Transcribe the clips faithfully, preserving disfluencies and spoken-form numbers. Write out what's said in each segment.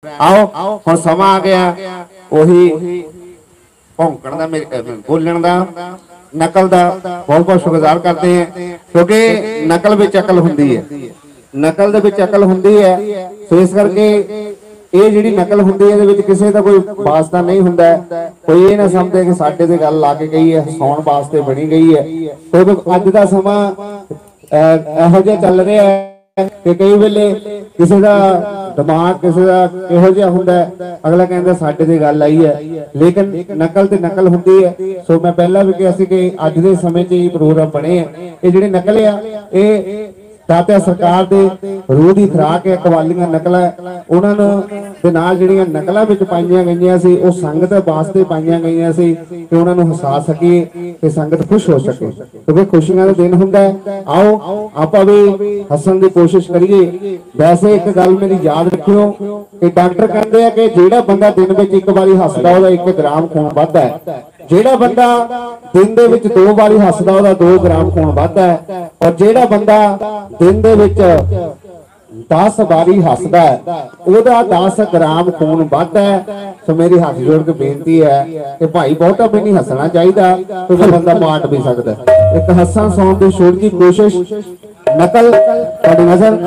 आओ हुण समा आ गया ओही भौंकण दा बोलण दा नकल दा बहुत बहुत शुक्रगुजार करते हैं क्योंकि नकल विच अकल हुंदी है नकल दे विच अकल हुंदी है सो इस करके ये जिहड़ी नकल हुंदी है इहदे किसी का कोई वास्ता नहीं हुंदा कोई ये ना समझे कि साडे ते गल ला के गई है हसाउण वास्ते बनी गई है क्योंकि अज दा समा इहो जिहा चल रहा है कि कई वेले किसी का दिमाग किसी का किहो जिहा हुंदा अगला कहंदा साडे ते गल आई है लेकिन नकल ते नकल हुंदी है सो मैं पहला भी कहा सी कि अज दे समय च ही प्रोग्राम बने ये जिहड़ी नकल आ ये दाता सरकार दे रूह दी खुराक है कवालियां नकल उन्होंने दे नाल जिहड़ियां नकलां विच पाईयां गईयां सी वो संगत वास्ते पाईयां गईयां सी कि उन्होंने हसा सकीए कि संगत खुश हो सके क्योंकि खुशियां दा दिन हुंदा है आओ आपां भी हसन दी कोशिश करिए वैसे एक गल मेरी याद रखियो कि डॉक्टर कहंदे आ कि जिहड़ा बंदा दिन विच एक बारी हसदा ओहदा एक ग्राम खून वधदा है जेड़ा बंदा दिन दे विच दो बारी हसदा ओहदा दो ग्राम खून वधदा है और जेड़ा बंदा दिन दे विच दस बारी हसदा है ओहदा दस ग्राम खून वधदा है। तो मेरी हाथ जोड़ के बेनती है कि भाई बहुता भी नहीं हसना चाहिए तो बंदा माट भी सकता है एक हसन सौन की छोड़ की कोशिश नकल तुहाडी नज़र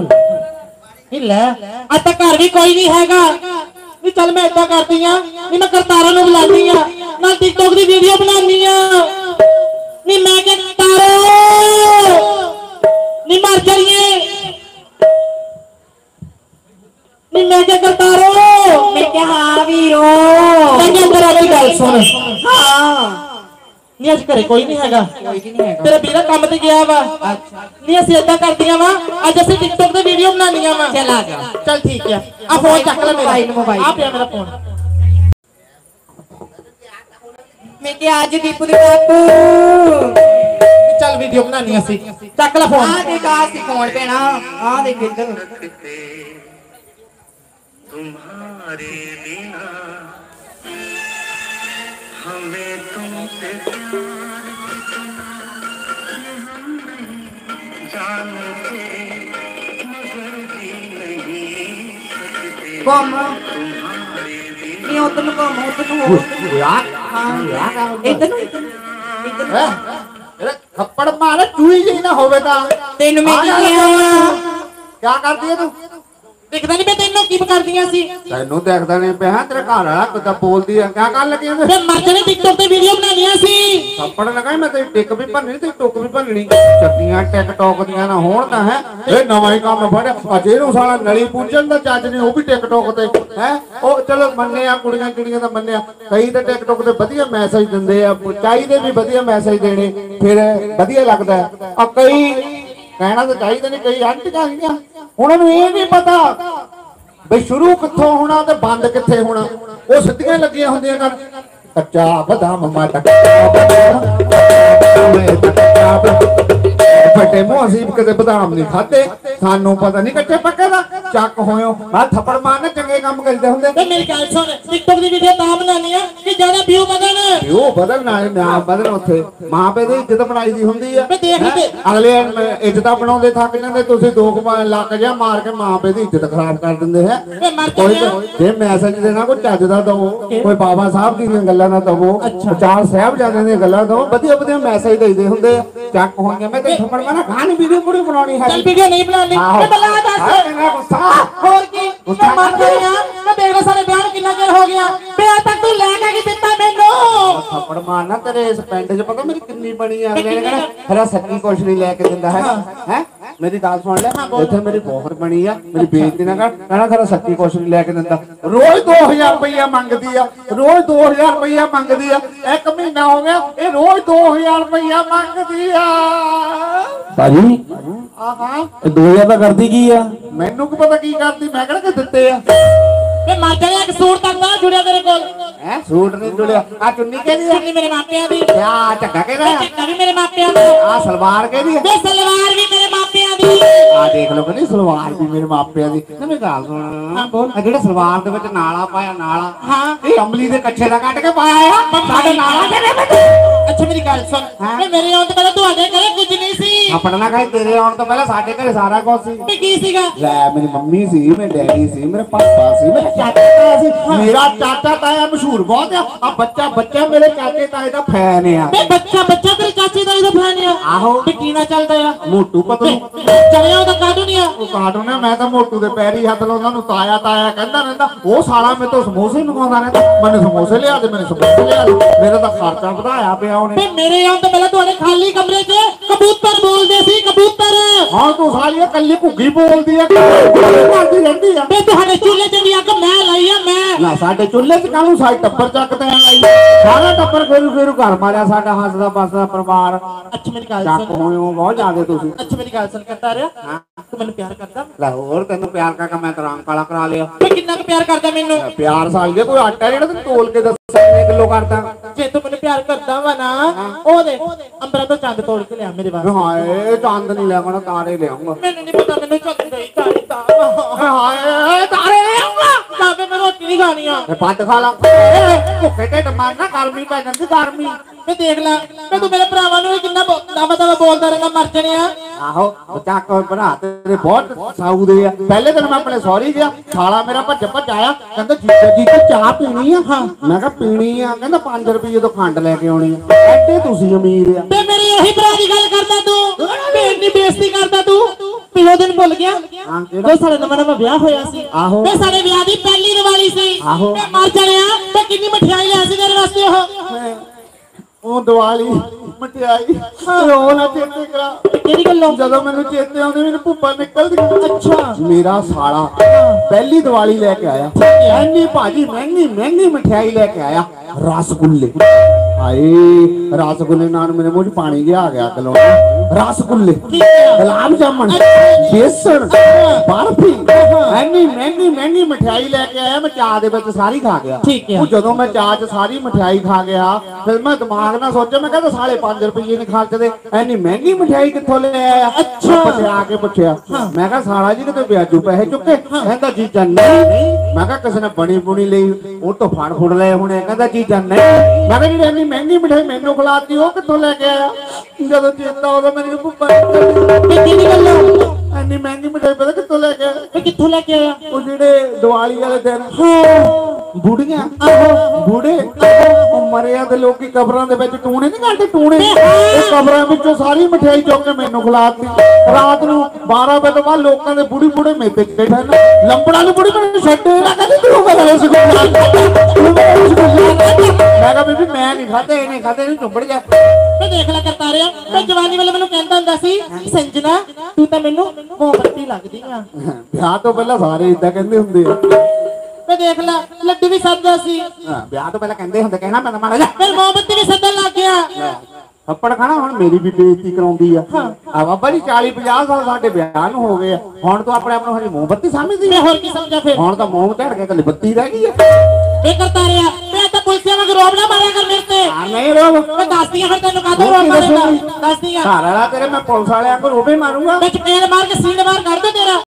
घर भी कोई नहीं हैगा नहीं चल मैं इदा करती हाँ नहीं मैं करतारा नूं बुलानी हाँ ना टिकटॉक की वीडियो बनानी हाँ नहीं मैं क्या करतारो नहीं मर जाइए नहीं मैं क्या करतारो मैं क्या हाँ वीरो मैं क्या तेरा भी गल सुन हाँ नहीं अज घरे कोई नहीं हैगा तेरा बीरा काम ते गया वा नहीं असि इदा करदियां वा अज असि टिकटॉक ते वीडियो बनानियां वा चल आ जा चल ठीक है आ फोन चक ले मेरा मोबाइल आ पिया मेरा फोन मैं क्या आज दीपू दे बापू चल वीडियो बनानी असि चक ले फोन आ देख आ सी फोन पे ना आ देख इधर तुम्हारे बिना हमें तुमसे प्यार हम नहीं जानते मगर जी नहीं सकते कम तुम्हारे बिना नहीं उधर कम उधर यार यार इधर इधर थप्पड़ मारे चूई जी ना होवे ता तेन में क्या करती है तू दिखदा नहीं मैं तेनों की करदियां सी तैनू देखदा नहीं पे हां तेरे घर वाला किदा बोलदी है क्या कर लगी है मैं मर जाने टिकटॉक पे वीडियो बनानियां सी थप्पड़ लगाई मैं तेरी टिक भी भरनी ते टुक भी भरनी चट्टियां टिकटॉक दियां ना होण ता है ए नवा ही काम फड़े अजे नु साला नली पूंजन दा चज ने ओ भी टिकटॉक ते है ओ चलो मन्ने आ कुड़ियां कुड़ियां दा मन्ने कई ते टिकटॉक ते ਵਧੀਆ मैसेज दिंदे आ चाਹੀਦੇ भी ਵਧੀਆ मैसेज देने फिर ਵਧੀਆ लगदा है आ कई कहना तो चाहिए नहीं कई आंटियां आईयां उन्होंने ये नहीं पता भाई शुरू कित्थों होना ते बंद कित्थे होना वो सिद्धियां लगियां होंदियां कर कच्चा बदाम माटा फटे मुंह असीं कदे बदाम नहीं खाते सानू पता नहीं कच्चे पक्के दा चक होयो मैं थप्पड़ मारने चंगे काम करदे हुंदे ते मेरी गल सुन टिकटॉक दी वीडियो तां बनानी है कि ज्यादा व्यू बदन व्यू बदन नाल ना बदन उथे मां पे दी इज्जत बनाई दी हुंदी है मैं देख ली अगले इज्जत बनाउंदे थक जांदे तुसीं दो लाख जा मार के मां पे दी इज्जत खराब कर दिंदे है कोई जे मैसेज देना कोई चज दा दो कोई बाबा साहब दी गल्लां ना दवो चार साहिबजादे दी गल्लां दो वधिया वधिया मैसेज देदे हुंदे चक होईयां मैं ते थप्पड़ मारा खानी वीडियो पूरी बनानी है चल वीडियो नहीं बनानी मैं बला दस और की मैं मर गई हां मैं तेरे सारे बयान कितना देर हो गया बे तक तू लेके की दित्ता मैनू थप्पड़ मारना तेरे इस पिंड च पता मेरी कितनी बनी है अगले ने कहना खरा सच्ची कुछ नहीं लेके दिंदा है हैं मेरी गल सुन ले इथे मेरी बहुत बनी है मेरी बेइज्जती ना कर कहना खरा सच्ची कुछ नहीं लेके दिंदा रोज दो हज़ार रुपया मंगदी है रोज दो हज़ार रुपया मंगदी है एक महीना हो गया ये रोज दो हज़ार रुपया मंगदी है भाजी हां दो हज़ार ਤਾਂ ਕਰਦੀ ਕੀ ਆ ਮੈਨੂੰ ਕੀ ਪਤਾ ਕੀ ਕਰਦੀ ਮੈਂ ਕਿਹੜਾ ਕਿ ਦਿੱਤੇ ਆ मैं मर जाने एक सूट तक ना जुड़िया तेरे कोल है सूट नहीं जुड़िया आ चुन्नी के दी चुन्नी मेरे मापियां दी क्या झग्गा के दा झग्गा भी मेरे मापियां दा आ सलवार के दी बे सलवार भी मेरे मापियां दी आ देख लो कनी सलवार भी मेरे मापियां दी ना मैं गल सुन हां बोल आ जेड़ा सलवार दे विच नाला पाया नाला हां ए अमली दे कच्छे दा कट के पाया आ साडे नाला के दे ਅੱਛਾ ਮੇਰੀ ਗੱਲ ਸੁਣ ਵੇ ਮੇਰੇ ਆਉਣ ਤੋਂ ਪਹਿਲਾਂ ਤੁਹਾਡੇ ਘਰੇ ਕੁਝ ਨਹੀਂ ਸੀ ਆਪਣਾ ਕਹੇ ਤੇਰੇ ਆਉਣ ਤੋਂ ਪਹਿਲਾਂ ਸਾਡੇ ਘਰੇ ਸਾਰਾ ਕੁਝ ਸੀ। ਤੇ ਕੀ ਸੀਗਾ ਲੈ ਮੇਰੀ ਮੰਮੀ ਸੀ, ਮੇਰੇ ਡੈਡੀ ਸੀ, ਮੇਰੇ ਪਾਪਾ ਸੀ, ਮੇਰਾ ਚਾਚਾ ਤਾਇਆ ਸੀ। ਮੇਰਾ ਚਾਚਾ ਤਾਇਆ ਮਸ਼ਹੂਰ ਬਹੁਤ ਆ। ਆ ਬੱਚਾ ਬੱਚਾ ਮੇਰੇ ਚਾਚੇ ਤਾਏ ਦਾ ਫੈਨ ਆ। ਵੇ ਬੱਚਾ ਬੱਚਾ ਤੇਰੇ ਚਾਚੇ ਦਾ ਇਹਦਾ ਫੈਨ ਆ ਆਹੋ ਤੇ ਕੀ ਨਾ ਚੱਲਦਾ ਆ ਮੋਟੂ ਪਤਲੂ ਚਲਿਆ ਉਹਦਾ ਕਾਟੂ ਨਹੀਂ ਆ ਉਹ ਕਾਟੂਨ ਆ। ਮੈਂ ਤਾਂ ਮੋਟੂ ਦੇ ਪੈਰੀ ਹੱਥ ਲਾਉਂਦਾ ਨੂੰ ਤਾਇਆ ਤਾਇਆ ਕਹਿੰਦਾ ਰਹਿੰਦਾ। ਉਹ ਸਾਲਾ ਮੇਰੇ ਤੋਂ ਸਮੋਸੇ ਮੰਗਵਾਉਂਦਾ ਰਹਿੰਦਾ। ਮੈਨੂੰ ਸਮੋਸੇ ਲਿਆ ਦੇ, ਮੈਨੂੰ ਸਮੋਸੇ ਲਿਆ ਦੇ। ਮੇਰਾ ਤਾਂ ਖਰਚਾ ਵਧਾਇਆ ਪਿਆ ਉਹਨੇ। ਵੇ ਮੇਰੇ ਆਉਣ ਤੋਂ ਪਹਿਲਾਂ ਤੁਹਾਡੇ ਖਾਲੀ ਕਮਰੇ 'ਚ ਕਬੂਤਰ ਬੋਲਦੇ ਸੀ ਕਬੂਤਰ ਹਾਂ ਤੂੰ ਸਾਲੀ ਕੱਲੀ ਘੁੱਗੀ ਬੋਲਦੀ ਆ, ਕਰਦੀ ਰਹਿੰਦੀ ਆ। ਵੇ ਤੁਹਾਡੇ ਚੁੱਲ੍ਹੇ 'ਚ ਵੀ ਅੱਗ ਮੈਂ ਲਾਈ ਆ ਮੈਂ ਨਾ ਸਾਡੇ ਚੁੱਲ੍ਹੇ 'ਚ ਕਾਹਨੂੰ ਸਾਈ ਟੱਬਰ ਚੱਕਦੇ ਆ ਲਾਈ। ਸਾਰਾ ਟੱਬਰ ਫੇਰੂ ਫੇਰੂ ਘਰ ਮਾਰਿਆ ਸਾਡਾ ਹੱਸਦਾ ਬਸਦਾ ਪਰਿਵਾਰ। ਅੱਛਾ ਮੇਰੀ ਗੱਲ ਚੱਕ ਸੁਣ ਹੋਏ ਹੋ ਬਹੁਤ ਜ਼ਿਆਦੇ ਤੁਸੀਂ। ਅੱਛਾ ਮੇਰੀ ਗੱਲ ਸੁਣ ਕਰਦਾ ਰਿਹਾ ਤੂੰ ਮੈਨੂੰ ਪਿਆਰ ਕਰਦਾ ਲੈ ਹੋਰ ਤੈਨੂੰ ਪਿਆਰ ਕਰਕੇ ਮੈਂ ਤਾਂ ਰੰਗ ਕਾਲਾ ਕਰਾ ਲਿਆ। ਵੇ ਕਿੰਨਾ ਕੁ ਪਿਆਰ ਕਰਦਾ ਮੈਨੂੰ ਪਿਆਰ ਸਾਲ ਦੇ ਕੋਈ ਆਟਾ ਜਿਹੜਾ ਤੈਨੂੰ ਤੋਲ ਕੇ ਦੱਸ ਕਿੰਨੇ ਕਿਲੋ ਕਰਦਾ। ਜੇ ਤੂੰ ਮੈਨੂੰ ਪਿਆਰ ਕਰਦਾ ਵਾ ਨਾ ਉਹ ਦੇ ਅੰਬਰਾਂ ਤੋਂ ਚੰਦ ਤੋੜ ਕੇ ਲਿਆ ਮੇਰੇ ਵਾਸਤੇ ਹਾਏ ਚੰਦ ਨਹੀਂ ਲਿਆਉਣਾ, ਤਾਰੇ ਲਿਆਉਂਗਾ। ਮੈਨੂੰ ਨਹੀਂ ਪਤਾ ਮੈਨੂੰ ਚੰਦ ਨਹੀਂ ਚਾਹੀਦਾ ਹਾਏ ਤਾਰੇ ਲਿਆਉਂਗਾ। ਬਾਬੇ ਮੈਂ ਰੋਟੀ ਨਹੀਂ ਖਾਣੀ ਆ ਤੇ ਪੱਟ ਖਾ ਲਾ। ਭੁੱਖੇ ਢਿੱਡ ਮਾਰਨਾ, ਗਰਮੀ ਪੈ ਜਾਂਦੀ ਗਰਮੀ। ਮੈਂ ਦੇਖ ਲੈ ਮੈਂ ਤੂੰ ਮੇਰੇ ਭਰਾਵਾਂ ਨੂੰ ਵੀ ਕਿੰਨਾ ਦਵਾ ਦਵਾ ਬੋਲਦਾ ਰਹਿੰਦਾ ਮਰ ਜਣਿਆ ਆਹੋ ਬੱਚਾ ਕੋਈ ਭਰਾ ਤੇਰੇ ਬਹੁਤ ਸਾਊ ਦੇ ਆ। ਪਹਿਲੇ ਦਿਨ ਮੈਂ ਆਪਣੇ ਸਹੁਰੀ ਗਿਆ, ਸਾਲਾ ਮੇਰਾ ਭੱਜ ਭੱਜ ਆਇਆ ਕਹਿੰਦਾ ਜੀਜਾ ਜੀ ਤੇ ਚਾਹ ਪੀਣੀ ਆ। ਹਾਂ ਮੈਂ ਕਿਹਾ ਪੀਣੀ ਆ। ਕਹਿੰਦਾ ਪੰਜ ਰੁਪਏ ਤੋਂ ਖੰਡ ਲੈ ਕੇ ਆਉਣੀ ਆ। ਐਡੇ ਤੁਸੀਂ ਅਮੀਰ ਆ। ਤੇ ਮੇਰੀ ਉਹੀ ਭਰਾ ਦੀ ਗੱਲ ਕਰਦਾ ਤੂੰ ਤੇ ਇੰਨੀ ਬੇਇੱਜ਼ਤੀ ਕਰਦਾ ਤੂੰ ਪਿਛਲੇ ਦਿਨ ਭੁੱਲ ਗਿਆ ਹਾਂ ਕਿਹੜਾ? ਉਹ ਸਾਡੇ ਨਵਾਂ ਨਵਾਂ ਵਿਆਹ ਹੋਇਆ ਸੀ ਆਹੋ। ਤੇ ਸਾਡੇ ਵਿਆਹ ਦੀ ਪਹਿਲੀ ਦੀਵਾਲੀ ਸੀ ਆਹੋ। ਮੈਂ ਮਰ ਜਣਿਆ ਤੇ ਕਿੰਨੀ ਮਠਿਆਈ ਲਿਆ ਸੀ ਤੇਰੇ ਵਾਸਤੇ ਉਹ ਉਹ ਦੀਵਾਲੀ ਮਠਿਆਈ ਰੋ ਨਾ ਚੇਤੇ ਕਰਾ। ਕਿਹੜੀ ਗੱਲੋਂ ਜਦੋਂ ਮੈਨੂੰ ਚੇਤੇ ਆਉਂਦੀ ਮੈਨੂੰ ਭੁੱਪਾ ਨਿਕਲਦੀ। ਅੱਛਾ ਮੇਰਾ ਸਾਲਾ ਪਹਿਲੀ ਦੀਵਾਲੀ ਲੈ ਕੇ ਆਇਆ ਐਨੀ ਭਾਜੀ ਮਹਿੰਗੀ ਮਹਿੰਗੀ ਮਠਿਆਈ ਲੈ ਕੇ ਆਇਆ ਰਸਗੁੱਲੇ। ਹਾਏ ਰਸਗੁੱਲੇ ਨਾਲ ਮੇਰੇ ਮੂੰਹ 'ਚ ਪਾਣੀ ਜਿਹਾ ਆ ਗਿਆ ਗਲੋਂ। ਰਸਗੁੱਲੇ, ਗੁਲਾਬ ਜਾਮਨ, ਬੇਸਣ, ਬਰਫੀ ਐਨੀ ਮਹਿੰਗੀ ਮਹਿੰਗੀ ਮਠਿਆਈ ਲੈ ਕੇ ਆਇਆ। ਮੈਂ ਚਾਹ ਦੇ ਵਿੱਚ ਸਾਰੀ ਖਾ ਗਿਆ। ਠੀਕ ਹੈ। ਉਹ ਜਦੋਂ ਮੈਂ ਚਾਹ 'ਚ ਸਾਰੀ ਮਠਿਆਈ ਖਾ ਗਿਆ ਫਿਰ ਮੈਂ ਦਿਮਾਗ ਨਾਲ ਸੋਚਿਆ ਮੈਂ ਕਹਿੰਦਾ ਸਾਲੇ ਪੰਜ ਰੁਪਏ ਨਹੀਂ ਖਰਚਦੇ, ਐਨੀ ਮਹਿੰਗੀ ਮਠਿਆਈ ਕਿੱਥੋਂ ਲੈ ਆਇਆ। ਅੱਛਾ। ਪਟਿਆ ਕੇ ਪੁੱਛਿਆ ਮੈਂ ਕਿਹਾ ਸਾਲਾ ਜੀ ਕਿਤੇ ਵਿਆਜੂ ਪੈਸੇ ਚੁੱਕੇ। ਕਹਿੰਦਾ ਜੀਜਾ ਨਹੀਂ। ਮੈਂ ਕਿਹਾ ਕਿਸੇ ਨੇ ਬਣੀ ਬੁਣੀ ਲਈ ਉਹ ਤੋਂ ਫੜ ਫੁੜ ਲਏ ਹੋਣੇ। ਕਹਿੰਦਾ ਜੀਜਾ ਨਹੀਂ। ਮੈਂ ਕਿਹਾ ਜਿਹੜੀ ਐਨੀ ਮਹਿੰਗੀ ਮਠਿਆਈ ਮੈਨੂੰ ਖਿਲਾਤੀ ਉਹ ਕਿੱਥੋਂ ਲੈ ਕੇ ਆਇਆ। ਜਦੋਂ ਚੇਤਾ ਉਹਦਾ ਮੈਨੂੰ ਭੁੱਪਾ ਕਿਹੜੀ ਗੱਲੋਂ ਐਨੀ ਮਹਿੰਗੀ ਮਠਿਆਈ ਪਤਾ ਕਿੱਥੋਂ ਲੈ ਕੇ ਆਇਆ। ਵੇ ਕਿੱਥੋਂ ਲੈ ਕੇ ਆਇਆ ਉਹ ਜਿਹੜੇ ਦੀਵਾਲੀ ਵਾਲੇ ਦਿਨ ਬੁੜੀਆਂ ਬੁੜੇ ਉਹ ਮਰਿਆ ਤੇ ਲੋਕੀ ਕਬਰਾਂ ਦੇ ਵਿੱਚ ਟੂਣੇ ਨਹੀਂ ਕਰਦੇ ਟੂਣੇ। ਇਹ ਕਬਰਾਂ ਵਿੱਚੋਂ ਸਾਰੀ ਮਠਿਆਈ ਚੁੱਕ ਕੇ ਮੈਨੂੰ ਖਿਲਾਤੀ। ਰਾਤ ਨੂੰ ਬਾਰਾਂ ਵਜੇ ਤੋਂ ਬਾਅਦ ਲੋਕਾਂ ਦੇ ਬੁੜੀ ਬੁੜੇ ਮੇਤੇ ਚ ਬੈਠੇ ਨੇ। ਲੰਬੜਾਂ ਨੂੰ ਬੁੜੀ ਮੈਨੂੰ ਛੱਡੇ ਨਾ ਕਹਿੰਦੀ ਤੂੰ ਮੇਰਾ ਰਸਗੁੱਲਾ ਮੈਂ ਕਿਹਾ ਬੀਬੀ ਮੈਂ ਨਹੀਂ ਖਾਦੇ ਇਹਨੇ ਖਾਦੇ ਇਹਨੂੰ ਚੁੰਬੜ ਗਿਆ। ਮੈਂ ਦੇਖ ਲੈ ਕਰਤਾ ਰਿਹਾ ਮੈਂ ਜਵਾਨੀ ਵੇਲੇ ਮੈਨੂੰ ਕਹਿੰਦਾ ਹੁੰਦਾ ਸੀ ਸੰਜਨਾ ਤੂੰ ਤਾਂ ਮੈਨੂੰ ਮੋਮਬੱਤੀ ਲੱਗਦੀ ਆ। ਵਿਆਹ ਤੋਂ ਪਹਿਲਾਂ ਸਾਰੇ ਇਦਾਂ ਕਹਿੰਦੇ ਹੁੰਦੇ ਆ। ਮੈਂ ਦੇਖ ਲੈ ਲੱਡੂ ਵੀ ਸੱਜਦਾ ਸੀ ਹਾਂ ਵਿਆਹ ਤੋਂ ਪਹਿਲਾਂ ਕਹਿੰਦੇ ਹੁੰਦੇ ਕਹਿਣਾ ਮੈਂ ਮਾੜਾ ਜਾ ਫਿਰ ਮੋਮਬੱਤੀ ਵੀ ਸੱਜਣ ਲੱਗ ਗਿਆ। ਥੱਪੜ ਖਾਣਾ ਹੁਣ ਮੇਰੀ ਵੀ ਬੇਇੱਜ਼ਤੀ ਕਰਾਉਂਦੀ ਆ। ਆ ਬਾਬਾ ਜੀ ਚਾਲੀ ਪੰਜਾਹ ਸਾਲ ਸਾਡੇ ਵਿਆਹ ਨੂੰ ਹੋ ਗਏ ਆ। ਹੁਣ ਤੋਂ ਆਪਣੇ ਆਪ ਨੂੰ ਹਜੇ ਮੋਮਬੱਤੀ ਸਮਝਦੀ ਮੈਂ ਆ। ਹੋਰ ਕੀ ਸਮਝਾਂ ਫਿਰ ਹੁਣ ਤਾਂ ਮੋਮ ਝੜ ਕੇ ਕੱਲੀ ਬੱਤੀ ਰਹਿ ਗਈ ਆ। ਇਹ ਕਰਤਾ ਰਿਹਾ ਮੈਂ ਤਾਂ ਪੁਲਿਸਿਆਂ ਵਾਂਗ ਰੋਬ ਨਾ ਮਾਰਿਆ ਕਰ ਮੇਰੇ ਤੇ। ਆ ਨਹੀਂ ਰੋਬ ਮੈਂ ਦੱਸਦੀ ਆ ਫਿਰ ਤੈਨੂੰ ਕਾਹਤੋਂ ਰੋਬ ਮਾਰੇਗਾ ਦੱਸਦੀ ਆ। ਘਰ ਵਾਲਾ ਤੇਰੇ ਮੈਂ ਪੁਲਿਸ ਵਾਲਿਆਂ ਕੋਲ ਰੋਬੇ ਮਾਰੂੰਗਾ। ਮੈਂ ਚਪੇੜ ਮਾਰ ਕੇ ਸੀੜ ਮਾਰ ਕੱਢ ਦੇ ਤੇਰਾ।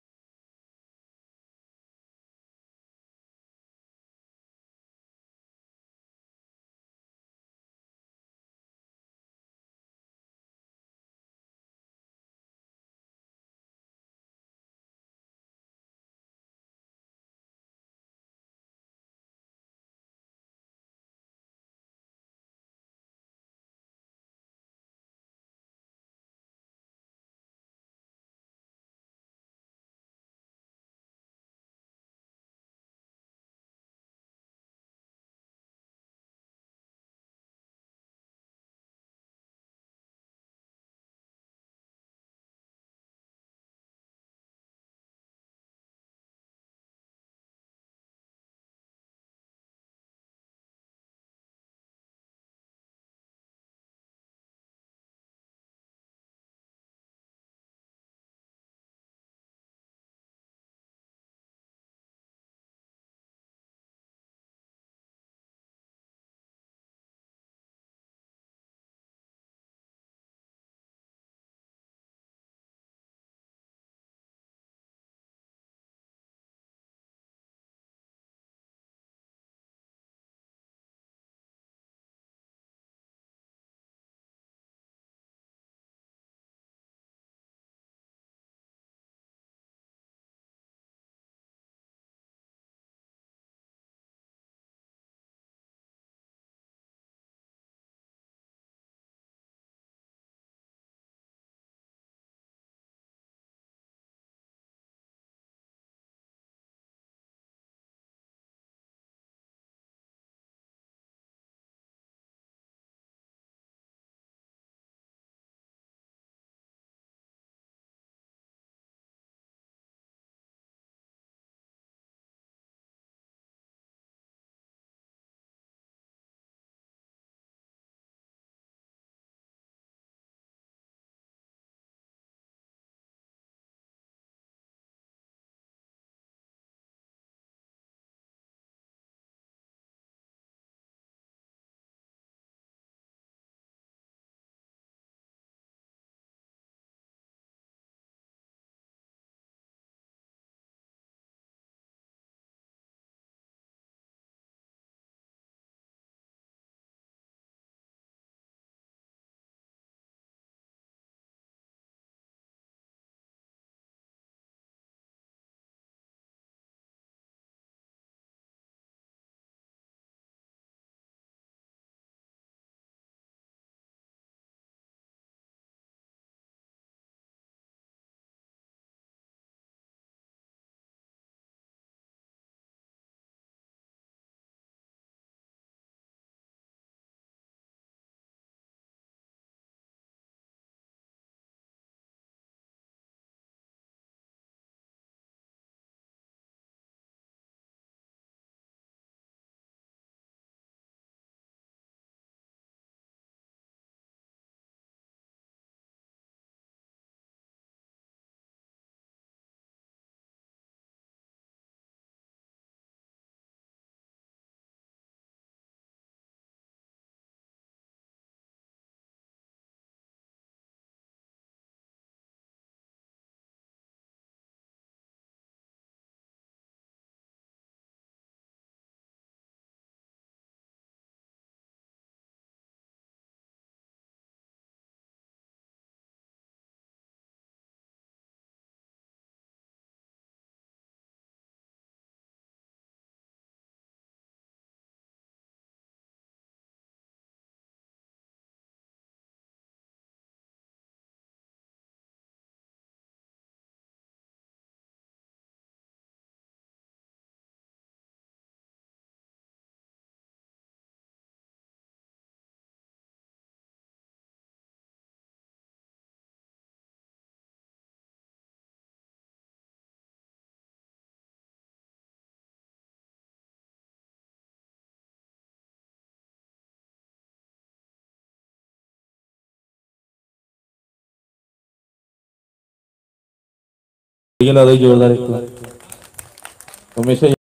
ਲਾ ਦੋ ਜ਼ੋਰਦਾਰ ਇੱਕ ਹਮੇਸ਼ਾ